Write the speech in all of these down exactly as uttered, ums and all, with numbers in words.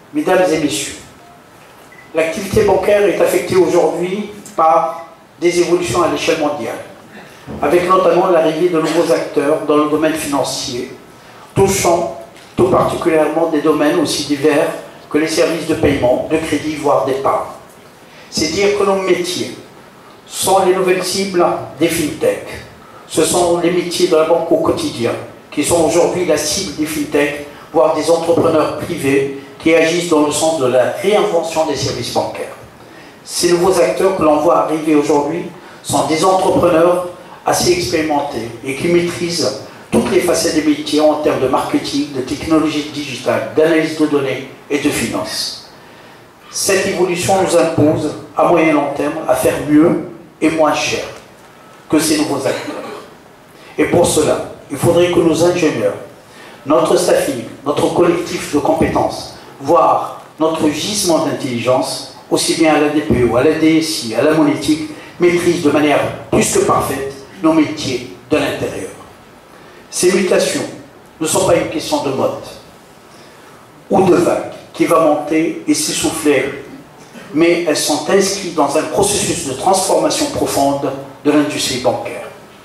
Mesdames et messieurs, l'activité bancaire est affectée aujourd'hui par des évolutions à l'échelle mondiale, avec notamment l'arrivée de nouveaux acteurs dans le domaine financier, touchant tout particulièrement des domaines aussi divers que les services de paiement, de crédit, voire d'épargne. C'est dire que nos métiers sont les nouvelles cibles des fintech. Ce sont les métiers de la banque au quotidien qui sont aujourd'hui la cible des fintech, voire des entrepreneurs privés qui agissent dans le sens de la réinvention des services bancaires. Ces nouveaux acteurs que l'on voit arriver aujourd'hui sont des entrepreneurs assez expérimentés et qui maîtrisent toutes les facettes des métiers en termes de marketing, de technologie digitale, d'analyse de données et de finances. Cette évolution nous impose, à moyen et long terme, à faire mieux et moins cher que ces nouveaux acteurs. Et pour cela, il faudrait que nos ingénieurs, notre staffing, notre collectif de compétences, voire notre gisement d'intelligence, aussi bien à la D P O, à la D S I, à la monétique, maîtrisent de manière plus que parfaite nos métiers de l'intérieur. Ces mutations ne sont pas une question de mode ou de vague qui va monter et s'essouffler, mais elles sont inscrites dans un processus de transformation profonde de l'industrie bancaire.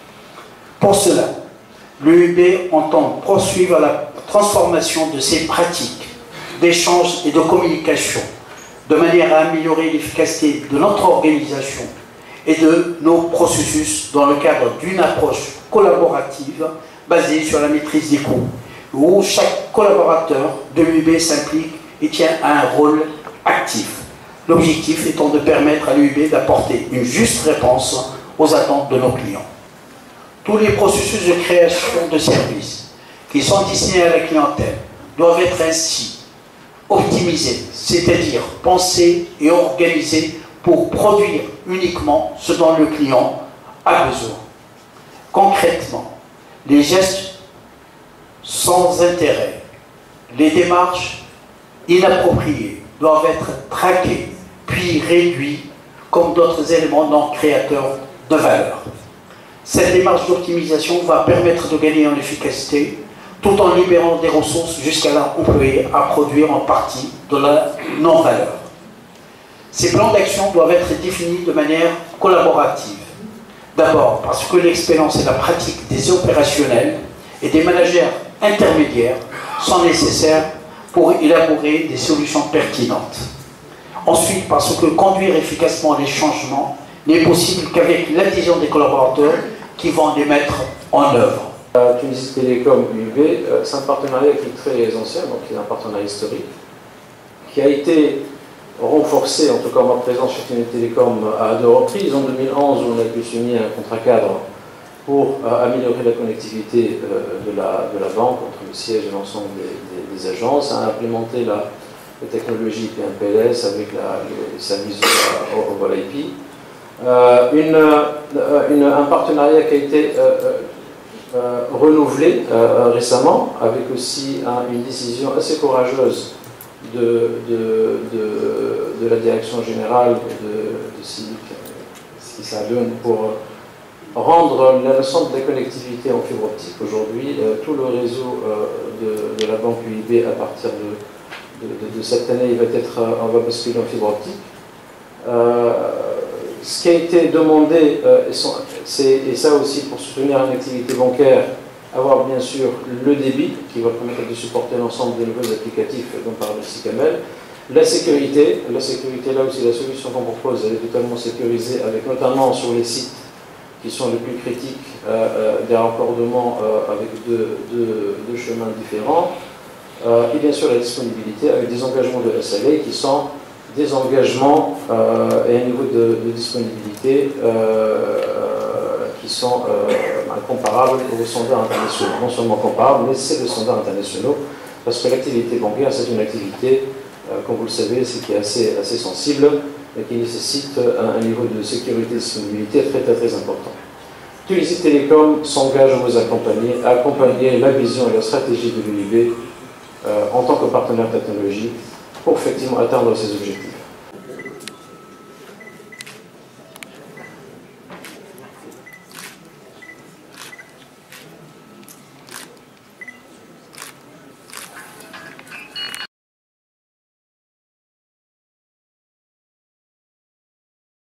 Pour cela, l'U I B entend poursuivre la transformation de ses pratiques d'échange et de communication, de manière à améliorer l'efficacité de notre organisation et de nos processus dans le cadre d'une approche collaborative basée sur la maîtrise des coûts, où chaque collaborateur de l'U I B s'implique et tient un rôle actif. L'objectif étant de permettre à l'U I B d'apporter une juste réponse aux attentes de nos clients. Tous les processus de création de services qui sont destinés à la clientèle doivent être ainsi optimisés, c'est-à-dire pensés et organisés pour produire uniquement ce dont le client a besoin. Concrètement, les gestes sans intérêt, les démarches inappropriées doivent être traqués, puis réduits comme d'autres éléments non créateurs de valeur. Cette démarche d'optimisation va permettre de gagner en efficacité tout en libérant des ressources jusqu'à l'employé à produire en partie de la non-valeur. Ces plans d'action doivent être définis de manière collaborative. D'abord parce que l'expérience et la pratique des opérationnels et des managers intermédiaires sont nécessaires pour élaborer des solutions pertinentes. Ensuite parce que conduire efficacement les changements n'est possible qu'avec l'adhésion des collaborateurs qui vont les mettre en œuvre. Tunisie Télécom U I B, c'est un partenariat qui est très ancien, donc qui est un partenariat historique, qui a été renforcé, en tout cas ma présence chez Tunisie Télécom à deux reprises. En deux mille onze, où on a pu signer un contrat cadre pour euh, améliorer la connectivité euh, de, la, de la banque entre le siège et l'ensemble des, des, des agences, a implémenté la, la technologie P M P L S avec la, les services au, au vol I P. Euh, une, euh, une, un partenariat qui a été euh, euh, renouvelé euh, récemment, avec aussi un, une décision assez courageuse de, de, de, de la direction générale de, de Civic, ce qui ça donne pour rendre l'ensemble des connectivités en fibre optique. Aujourd'hui, euh, tout le réseau euh, de, de la banque U I B, à partir de, de, de, de cette année, il va être, on va basculer en fibre optique. Euh, ce qui a été demandé, euh, c'est, et ça aussi pour soutenir une activité bancaire, avoir bien sûr le débit qui va permettre de supporter l'ensemble des nouveaux applicatifs dont parle aussi Kamel. La sécurité, la sécurité là aussi, la solution qu'on propose, elle est totalement sécurisée, avec notamment sur les sites qui sont les plus critiques, euh, euh, des raccordements euh, avec deux, deux, deux chemins différents, euh, et bien sûr la disponibilité avec des engagements de S L A qui sont des engagements euh, et un niveau de, de disponibilité euh, qui sont euh, comparables aux standards internationaux. Non seulement comparables, mais c'est les standards internationaux, parce que l'activité bancaire, c'est une activité, euh, comme vous le savez, c'est qui est assez, assez sensible et qui nécessite un, un niveau de sécurité et de disponibilité très très très important. Tunisie Télécom s'engage à vous accompagner, à accompagner la vision et la stratégie de l'U I B euh, en tant que partenaire technologique pour effectivement atteindre ces objectifs.